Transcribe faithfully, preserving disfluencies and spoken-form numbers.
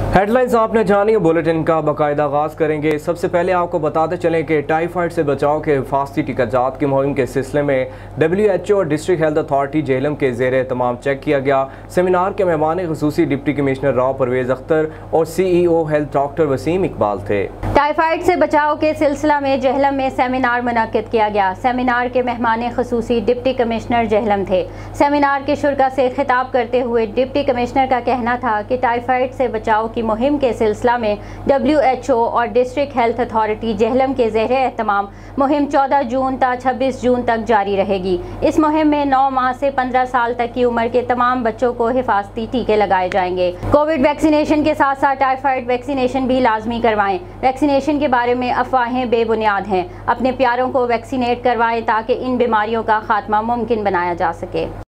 Headlines आपने जानी, bulletin का बाकायदा आगाज़ करेंगे। सबसे पहले आपको बताते चलें कि टाइफाइड से बचाव के हिफाजती टीकाजात की मुहिम के सिलसिले में डब्ल्यू एच ओ और डिस्ट्रिक्ट हेल्थ अथॉरिटी जेहलम के ज़ेरे तमाम चेक किया गया। सेमिनार के मेहमान खुसूसी डिप्टी कमिश्नर राव परवेज़ अख्तर और C E O health doctor Waseem Iqbal थे। टाइफाइड से बचाव के सिलसिला में जेहलम में सेमिनार मुनक्किद किया गया। सेमिनार के मेहमान खुसूसी डिप्टी कमिश्नर जेहलम थे। सेमिनार के शुरा से खिताब करते हुए डिप्टी कमिश्नर का कहना था कि टाइफाइड से बचाव की मुहिम के सिलसिला में डब्ल्यू एच ओ और डिस्ट्रिक्ट हेल्थ अथॉरिटी जेहलम के ज़ेरे एहतमाम मुहिम चौदह जून तक छब्बीस जून तक जारी रहेगी। इस मुहिम में नौ माह से पंद्रह साल तक की उम्र के तमाम बच्चों को हिफाजती टीके लगाए जाएंगे। कोविड वैक्सीनेशन के साथ साथ टाइफाइड वैक्सीनेशन भी लाजमी करवाएं। वैक्सीनेशन के बारे में अफवाहें बेबुनियाद हैं। अपने प्यारों को वैक्सीनेट करवाएं ताकि इन बीमारियों का खात्मा मुमकिन बनाया जा सके।